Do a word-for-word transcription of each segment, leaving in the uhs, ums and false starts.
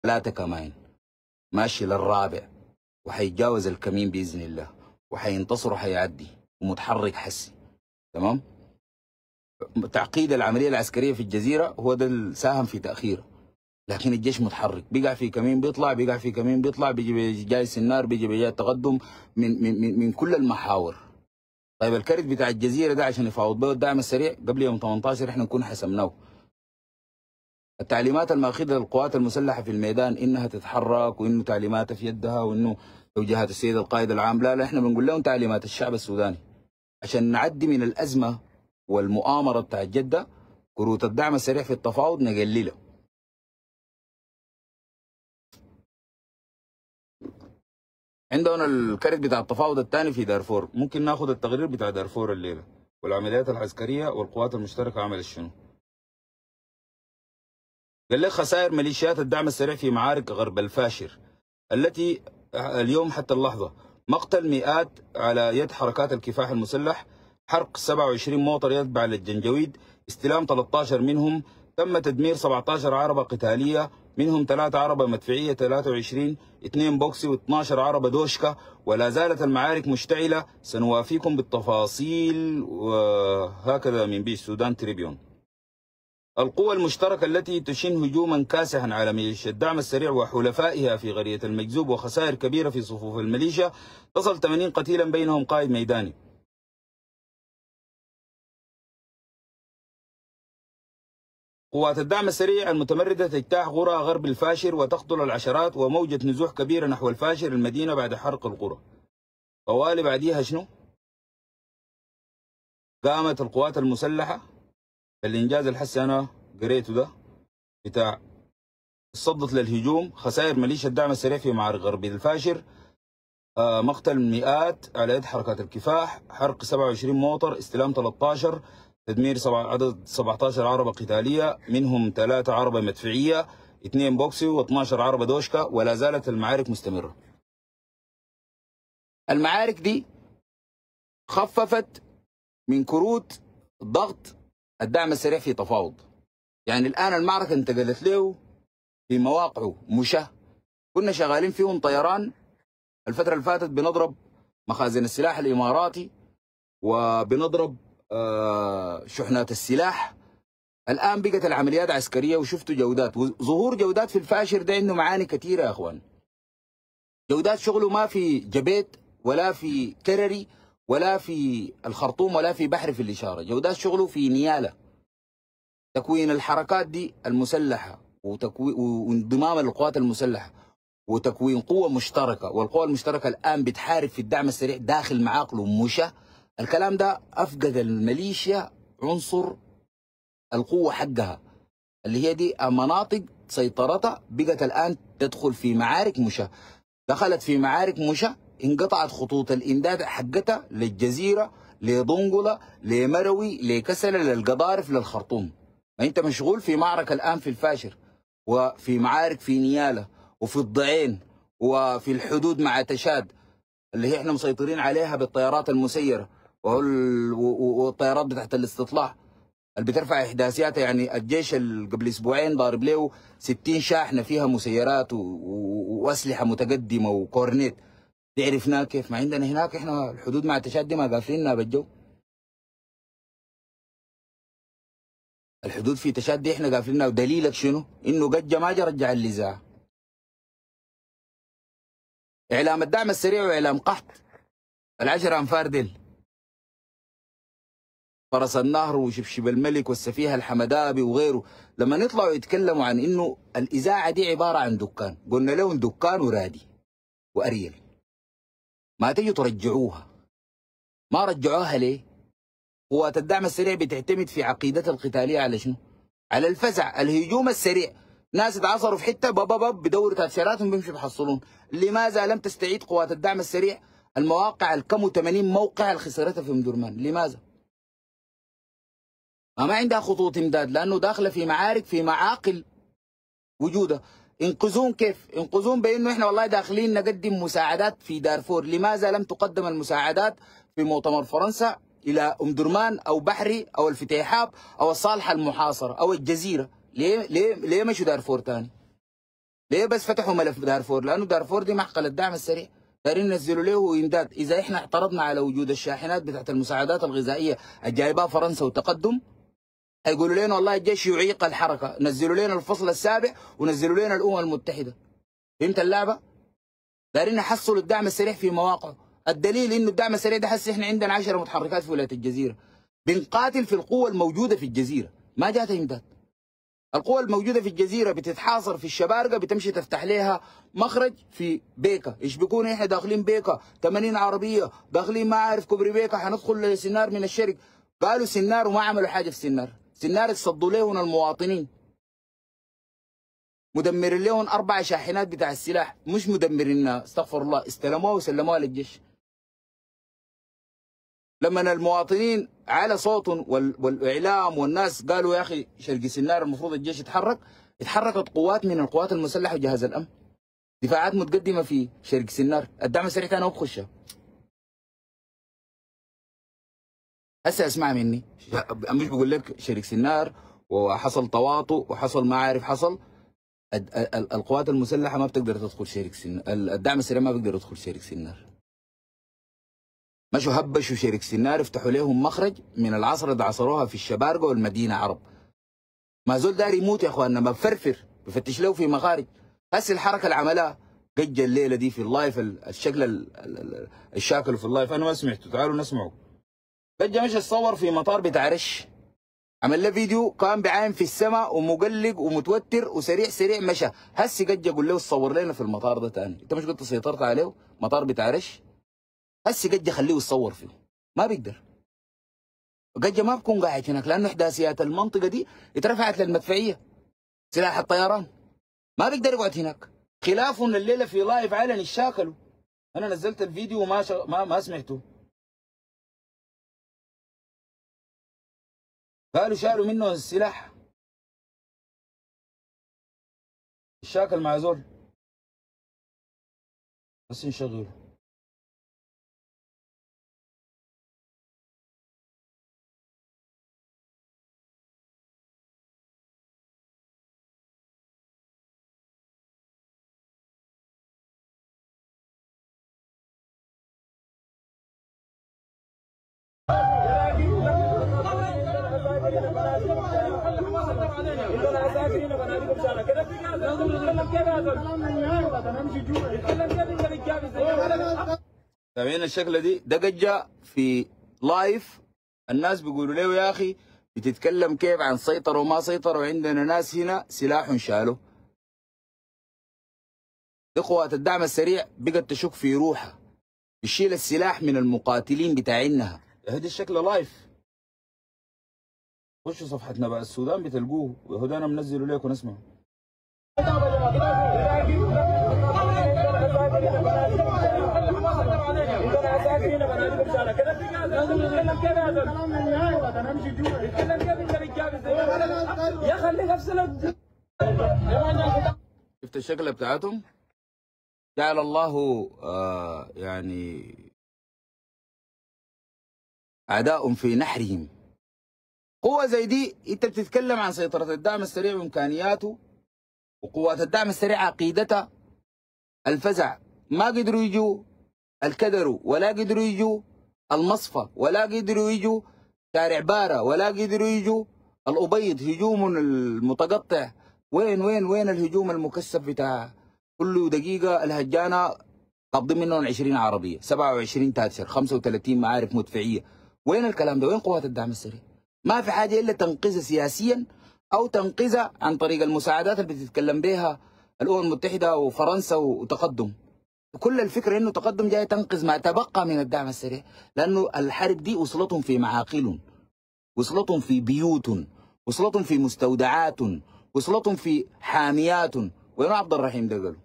ثلاثة كمان ماشي للرابع، وحيتجاوز الكمين بإذن الله، وحينتصر وحيعدي ومتحرك حسي. تمام؟ تعقيد العملية العسكرية في الجزيرة هو ده اللي ساهم في تأخيره، لكن الجيش متحرك، بيقع في كمين بيطلع، بيقع في كمين بيطلع، بيجي جاي سنار، بيجي بيجي تقدم من من من, من كل المحاور. طيب الكرت بتاع الجزيرة ده عشان يفاوض به الدعم السريع قبل يوم ثمانية عشر احنا نكون حسمناه. التعليمات الماخذة للقوات المسلحة في الميدان انها تتحرك، وانه تعليماتها في يدها، وانه توجيهات السيد القائد العام، لا لا احنا بنقول لهم تعليمات الشعب السوداني عشان نعدي من الأزمة والمؤامرة بتاع جدة. كروت الدعم السريع في التفاوض نقلله. عندنا الكرت بتاع التفاوض الثاني في دارفور، ممكن ناخذ التقرير بتاع دارفور الليله والعمليات العسكريه والقوات المشتركه عملت شنو. قال لك خسائر ميليشيات الدعم السريع في معارك غرب الفاشر التي اليوم حتى اللحظه مقتل مئات على يد حركات الكفاح المسلح، حرق سبعة وعشرين موطر يتبع للجنجويد، استلام ثلاثة عشر منهم، تم تدمير سبعة عشر عربة قتالية منهم ثلاثة عربة مدفعية ثلاثة وعشرين، اثنين بوكسي واثناشر عربة دوشكا، ولا زالت المعارك مشتعلة. سنوافيكم بالتفاصيل. وهكذا من بي السودان تريبيون. القوى المشتركة التي تشن هجوما كاسحا على ميليشيا الدعم السريع وحلفائها في قرية المجذوب، وخسائر كبيرة في صفوف الميليشيا تصل ثمانين قتيلا بينهم قائد ميداني. قوات الدعم السريع المتمردة تجتاح قرى غرب الفاشر وتقتل العشرات، وموجة نزوح كبيرة نحو الفاشر المدينة بعد حرق القرى. طوالي بعديها شنو؟ قامت القوات المسلحة الإنجاز الحسي أنا قريته ده بتاع صدت للهجوم، خسائر ميليشيا الدعم السريع في معارك غرب الفاشر، آه مقتل مئات على يد حركات الكفاح، حرق سبعة وعشرين موطر، استلام ثلاثة عشر، تدمير عدد سبعة عشر عربة قتالية منهم ثلاثة عربة مدفعية، اثنين بوكسي واثناشر عربة دوشكا، ولا زالت المعارك مستمرة. المعارك دي خففت من كروت ضغط الدعم السريع في تفاوض. يعني الآن المعركة انتقلت له في مواقعه مشاه كنا شغالين فيهم طيران الفترة اللي فاتت، بنضرب مخازن السلاح الإماراتي وبنضرب آه شحنات السلاح. الآن بقت العمليات عسكرية وشفتوا جودات، وظهور جودات في الفاشر ده إنه معاني كثيرة يا أخوان. جودات شغله ما في جبيت ولا في كرري ولا في الخرطوم ولا في بحر في الإشارة، جودات شغله في نيالة. تكوين الحركات دي المسلحة وتكوين وانضمام القوات المسلحة وتكوين قوة مشتركة، والقوة المشتركة الآن بتحارب في الدعم السريع داخل معاقله مشى. الكلام ده أفقد الميليشيا عنصر القوة حقها اللي هي دي مناطق سيطرتها، بقت الآن تدخل في معارك مشى. دخلت في معارك مشى، انقطعت خطوط الإمداد حقتها للجزيرة، لضنقلة، لمروي، لكسلة، للقضارف، للخرطوم. ما أنت مشغول في معركة الآن في الفاشر، وفي معارك في نيالة، وفي الضعين، وفي الحدود مع تشاد اللي هي احنا مسيطرين عليها بالطيارات المسيرة والطيارات بتاعت الاستطلاع اللي بترفع احداثياتها. يعني الجيش اللي قبل اسبوعين ضارب له ستين شاحنة فيها مسيرات واسلحة متقدمة وكورنيت. دي عرفناها كيف؟ ما عندنا هناك احنا الحدود مع تشاد دي ما قافلينها بالجو. الحدود في تشاد دي احنا قافلينها، ودليلك شنو؟ انه قد ما جا رجع النزاع. اعلام الدعم السريع واعلام قحط العشر انفار ديل، فرس النهر وشبشب الملك والسفيهه الحمدابي وغيره، لما يطلعوا يتكلموا عن انه الاذاعه دي عباره عن دكان، قلنا لهم دكان ورادي واريل، ما تيجوا ترجعوها. ما رجعوها ليه؟ قوات الدعم السريع بتعتمد في عقيدتها القتاليه على شنو؟ على الفزع، الهجوم السريع. ناس اتعصروا في حته بابا باب بدوروا تاثيراتهم بيمشوا بيحصلون. لماذا لم تستعيد قوات الدعم السريع المواقع الكم وثمانين موقع اللي خسرتها في ام درمان؟ لماذا؟ ما, ما عندها خطوط امداد، لانه داخله في معارك في معاقل وجودها. انقذون كيف؟ انقذون بانه احنا والله داخلين نقدم مساعدات في دارفور. لماذا لم تقدم المساعدات في مؤتمر فرنسا الى ام درمان او بحري او الفتيحاب او الصالحه المحاصره او الجزيره؟ ليه ليه ليه مشوا دارفور ثاني؟ ليه بس فتحوا ملف دارفور؟ لانه دارفور دي معقل الدعم السريع، دايرين ينزلوا له امداد. اذا احنا اعترضنا على وجود الشاحنات بتاعت المساعدات الغذائيه الجايبها فرنسا وتقدم، هيقولوا لنا والله الجيش يعيق الحركه، نزلوا لنا الفصل السابع ونزلوا لنا الامم المتحده. فهمت اللعبه؟ دايرين يحصلوا الدعم السريع في مواقعه. الدليل انه الدعم السريع ده هسه احنا عندنا عشرة متحركات في ولايه الجزيره، بنقاتل في القوه الموجوده في الجزيره، ما جاتها امداد. القوى الموجودة في الجزيرة بتتحاصر في الشبارقة، بتمشي تفتح لها مخرج في بيكا. ايش بيكون احنا داخلين بيكا ثمانين عربية، داخلين ما عارف كوبري بيكا، حندخل لسنار من الشرق. قالوا سنار وما عملوا حاجة في سنار، سنار اتصدوا لهم المواطنين، مدمرين لهم أربع شاحنات بتاع السلاح، مش مدمرينها استغفر الله، استلموها وسلموها للجيش. لما المواطنين على صوتهم والاعلام والناس قالوا يا اخي شرق سنار المفروض الجيش يتحرك، اتحركت قوات من القوات المسلحه وجهاز الامن، دفاعات متقدمه في شرق سنار، الدعم السريع كان بخشها. هسه اسمع مني، مش بقول لك شرق سنار وحصل تواطؤ وحصل ما عارف حصل، القوات المسلحه ما بتقدر تدخل شرق سنار، الدعم السريع ما بيقدر يدخل شرق سنار. مشوا هبشوا شرق سنار، افتحوا لهم مخرج من العصر اللي عصروها في الشبارقه والمدينه عرب. ما زول داري يموت يا اخواننا، ما بفرفر بفتش له في مخارج. هسه الحركه اللي عملها قجه الليله دي في اللايف، الشكل الشاكل في اللايف انا ما سمعته، تعالوا نسمعه. قجه مش تصور في مطار بتاع رش، عمل له فيديو كان بعاين في السماء ومقلق ومتوتر وسريع سريع مشى. هسه قجه قول له تصور لنا في المطار ده ثاني، انت مش قلت سيطرت عليه مطار بتاع رش؟ هسه قجه خليه يتصور فيه، ما بيقدر. قجه ما بكون قاعد هناك لانه احداثيات المنطقه دي اترفعت للمدفعيه، سلاح الطيران ما بيقدر يقعد هناك. خلافهم الليله في لايف علني شاكلوا، انا نزلت الفيديو وما شغ... ما ما سمعته. قالوا شالوا منه السلاح، الشاكل مع زول. بس نشغله. سامعين الشكله دي؟ ده قجه في لايف، الناس بيقولوا له يا اخي بتتكلم كيف عن سيطر وما سيطر وعندنا ناس هنا سلاح شالوا. دي قوات الدعم السريع بقت تشك في روحها، بتشيل السلاح من المقاتلين بتاعينها. هذا الشكل لايف. خشوا صفحة نبأ السودان بتلقوه، وهدى انا منزله لكم نسمع. يا خلي نفسنا. شفت الشكل بتاعتهم؟ جعل الله آه يعني اعداء في نحرهم. قوة زي دي انت بتتكلم عن سيطرة الدعم السريع وامكانياته، وقوات الدعم السريع عقيدتها الفزع. ما قدروا يجوا الكدروا، ولا قدروا يجوا المصفى، ولا قدروا يجوا شارع بارة، ولا قدروا يجوا الأبيض. هجوم المتقطع وين وين وين الهجوم المكثف بتاع كل دقيقة الهجانة قابضين منهم عشرين عربية، سبعة وعشرين تاتشر، خمسة وثلاثين معارف مدفعية. وين الكلام ده؟ وين قوات الدعم السريع؟ ما في حاجة إلا تنقذها سياسيا أو تنقذها عن طريق المساعدات اللي بتتكلم بها الأمم المتحدة وفرنسا وتقدم. كل الفكرة إنه تقدم جاي تنقذ ما تبقى من الدعم السريع، لأنه الحرب دي وصلتهم في معاقل، وصلتهم في بيوت، وصلتهم في مستودعات، وصلتهم في حاميات. وين عبد الرحيم ده قالوا؟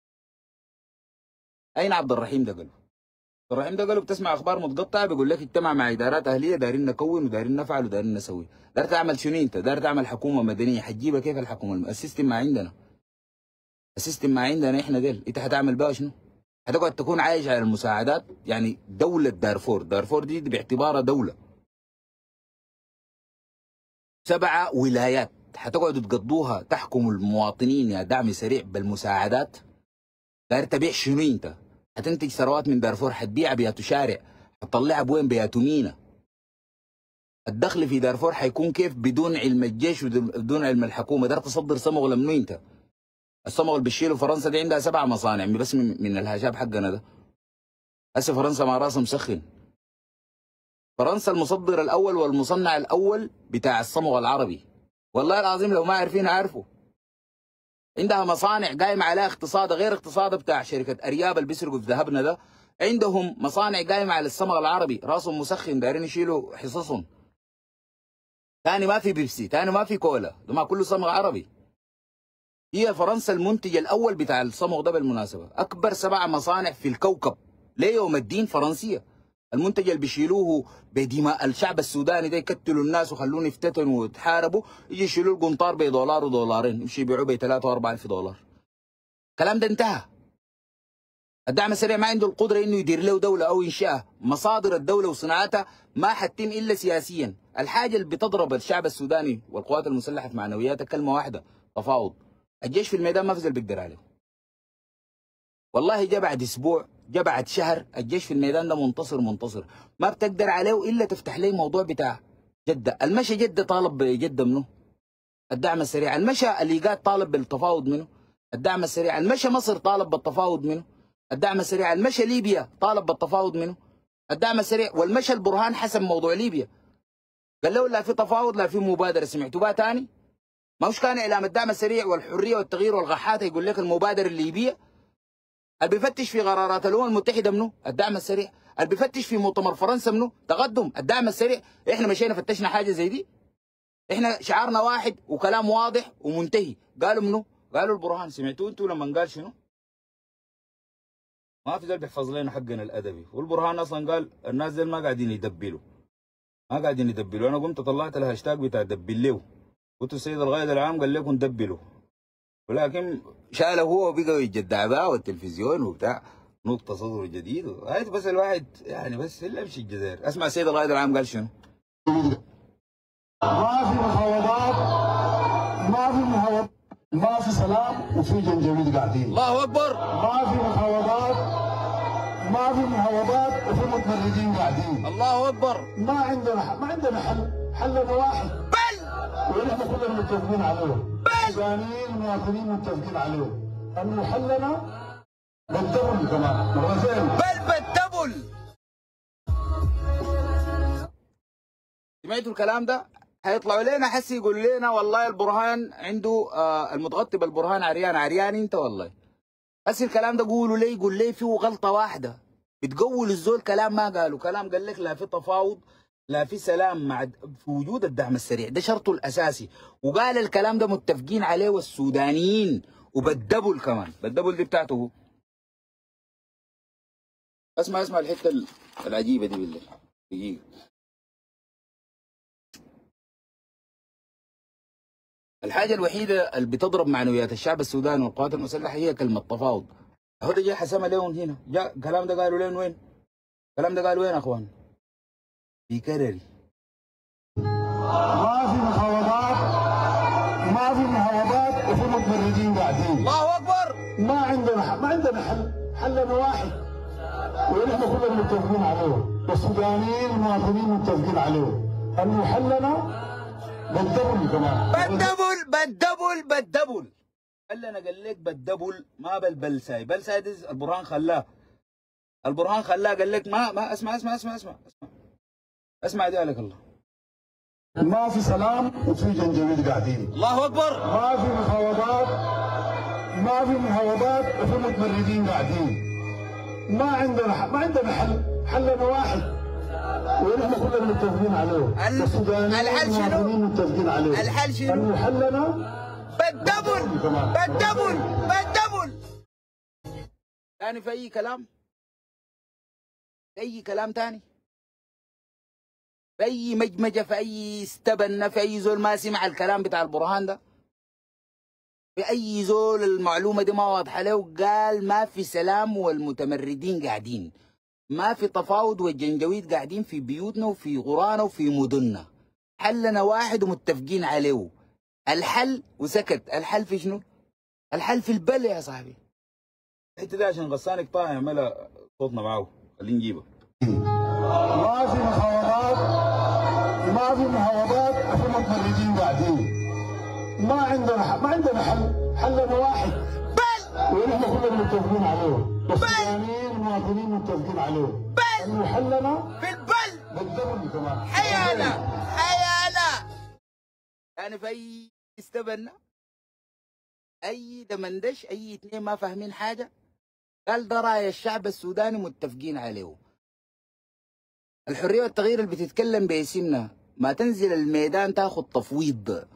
أين عبد الرحيم ده قالوا؟ عبد الرحيم ده قالوا بتسمع أخبار متقطعة بيقول لك اجتمع مع إدارات أهلية دايرين نكون ودايرين نفعل ودايرين نسوي. داير تعمل شنو أنت؟ داير تعمل حكومة مدنية، حتجيبها كيف الحكومة؟ السيستم ما عندنا. السيستم ما عندنا احنا ديل، انت هتعمل بها شنو؟ هتقعد تكون عايش على المساعدات؟ يعني دولة دارفور، دارفور دي, دي باعتبارها دولة. سبعة ولايات حتقعدوا تقضوها تحكموا المواطنين يا دعم سريع بالمساعدات؟ داير تبيع شنو انت؟ حتنتج ثروات من دارفور حتبيعها بياتو شارع، حتطلعها بوين؟ بياتو مينا. الدخل في دارفور حيكون كيف بدون علم الجيش وبدون علم الحكومه؟ دار تصدر صمغ لمنو انت؟ الصمغ اللي بتشيله فرنسا دي عندها سبع مصانع بس من, من الهشاب حقنا ده. هسه فرنسا مع راسها مسخن. فرنسا المصدر الاول والمصنع الاول بتاع الصمغ العربي. والله العظيم لو ما عارفين عارفوا. عندها مصانع قايمه على اقتصاد غير اقتصاد بتاع شركه ارياب اللي بيسرقوا في ذهبنا ده. عندهم مصانع قايمه على الصمغ العربي، راسهم مسخن دايرين يشيلوا حصصهم. ثاني ما في بيبسي، ثاني ما في كولا، ده ما كله صمغ عربي. هي فرنسا المنتج الاول بتاع الصمغ ده بالمناسبه، اكبر سبع مصانع في الكوكب ليوم الدين فرنسيه. المنتج اللي بيشيلوه بدماء الشعب السوداني ده، يقتلوا الناس وخلوهم يفتتنوا ويتحاربوا، يجي يشيلوا القنطار بدولار ودولارين، يمشي يبيعوه ب ثلاثة وأربعة ألف دولار. الكلام ده انتهى. الدعم السريع ما عنده القدره انه يدير له دوله او ينشئها، مصادر الدوله وصناعتها ما حتتم الا سياسيا. الحاجه اللي بتضرب الشعب السوداني والقوات المسلحه في معنوياتها كلمه واحده: تفاوض. الجيش في الميدان ما في زول بيقدر عليه. والله جا بعد اسبوع، جا بعد شهر، الجيش في الميدان ده منتصر منتصر، ما بتقدر عليه الا تفتح لي موضوع بتاع جده. المشى جده طالب بجده منه؟ الدعم السريع. المشى الايجاد طالب بالتفاوض منه؟ الدعم السريع. المشى مصر طالب بالتفاوض منه؟ الدعم السريع. المشى ليبيا طالب بالتفاوض منه؟ الدعم السريع. والمشى البرهان حسب موضوع ليبيا قال له لا في تفاوض لا في مبادره. سمعتوا بها تاني؟ ما مش كان اعلام الدعم السريع والحريه والتغيير والغحاته يقول لك المبادره الليبيه؟ اللي بيفتش في قرارات الامم المتحده منه؟ الدعم السريع. اللي بيفتش في مؤتمر فرنسا منه؟ تقدم. الدعم السريع. احنا مشينا فتشنا حاجه زي دي؟ احنا شعارنا واحد وكلام واضح ومنتهي. قالوا منه؟ قالوا البرهان. سمعتوا انتوا لما قال شنو؟ ما في زول بيحفظ لنا حقنا الادبي، والبرهان اصلا قال الناس دي ما قاعدين يدبلوا، ما قاعدين يدبلوا. انا قمت طلعت الهاشتاج بتاع دبل له، قلت السيد القائد العام قال لكم دبلوا، ولكن شاله هو وبقى يتجدع بقى والتلفزيون وبتاع نقطه صدر جديد. هاي بس الواحد يعني بس اللي امشي الجزائر. اسمع السيد القائد العام قال شنو؟ ما في مفاوضات، ما في مفاوضات، ما في سلام وفي جنجويد قاعدين. الله اكبر. ما في مفاوضات، ما في مفاوضات وفي متمردين قاعدين. الله اكبر. ما عندنا ما عندنا حل، حلنا واحد بل ونحن كلنا متفقين عليه. بل السودانيين المواطنين متفقين عليه انه حلنا بالدبل كمان مرتين. بل بالدبل. سمعتوا الكلام ده؟ هيطلعوا لنا حسي يقول لنا والله البرهان عنده آه المتغطي بالبرهان عريان. عريان انت والله. بس الكلام ده قولوا لي، قول لي فيه غلطه واحده بتقول الزول كلام ما قالوا. كلام قال لك لا في تفاوض لا في سلام مع في وجود الدعم السريع، ده شرطه الاساسي. وقال الكلام ده متفقين عليه والسودانيين وبالدبل كمان. بالدبل دي بتاعته هو. اسمع اسمع الحته العجيبه دي بالله دقيقه. الحاجة الوحيدة اللي بتضرب معنويات الشعب السوداني والقوات المسلحة هي كلمة تفاوض. هو ده جاي حسمها لهم هنا، جاء الكلام ده قالوا لين وين؟ الكلام ده قالوا وين يا اخوان؟ في كرري. ما في مفاوضات، ما في مفاوضات وفي متمردين قاعدين. الله اكبر. ما عندنا ما عندنا حل، حلنا واحد ونحن كلنا متفقين عليه، والسودانيين المواطنين متفقين عليه انه حلنا بالدبل كمان. بالدبل بالدبل بالدبل. قال انا قال لك بالدبل ما بالبلساي. بلساي دي البرهان خلاه. البرهان خلاه قال لك ما ما اسمع اسمع اسمع اسمع اسمع اسمع دي عليك الله. ما في سلام وفي جنجويد قاعدين. الله اكبر. ما في مفاوضات، ما في مفاوضات وفي متمردين قاعدين. ما عندنا ما عندنا حل، حلنا واحد ونحن كلنا متفقين عليه. ال- السودانيين الحل شنو؟ المواطنين متفقين عليه. الحل شنو؟ انه حلنا بالدبل بالدبل بالدبل. تاني في اي كلام؟ في اي كلام تاني؟ في اي مجمجه، في اي استبنه، في اي زول ما سمع الكلام بتاع البرهان ده؟ في اي زول المعلومه دي ما واضحه له؟ قال ما في سلام والمتمردين قاعدين، ما في تفاوض والجنجويد قاعدين في بيوتنا وفي غرانا وفي مدننا. حلنا واحد ومتفقين عليه. الحل وسكت. الحل في شنو؟ الحل في البل يا صاحبي. الحته دي عشان غسانك طه يعملها صوتنا معاه، خلينا نجيبها. ما في محاولات، ما في محاولات في متمردين قاعدين. ما عندنا ما عندنا حل، حلنا واحد بل ونحن كلنا متفقين عليه، والسودانيين المواطنين متفقين عليه. بل انه حلنا في البل بالدم كمان. حيانا حيانا. يعني في اي استبنا، اي دمندش، اي اتنين ما فاهمين حاجه، قال ده راي الشعب السوداني متفقين عليه. الحريه والتغيير اللي بتتكلم باسمنا ما تنزل الميدان تاخد تفويض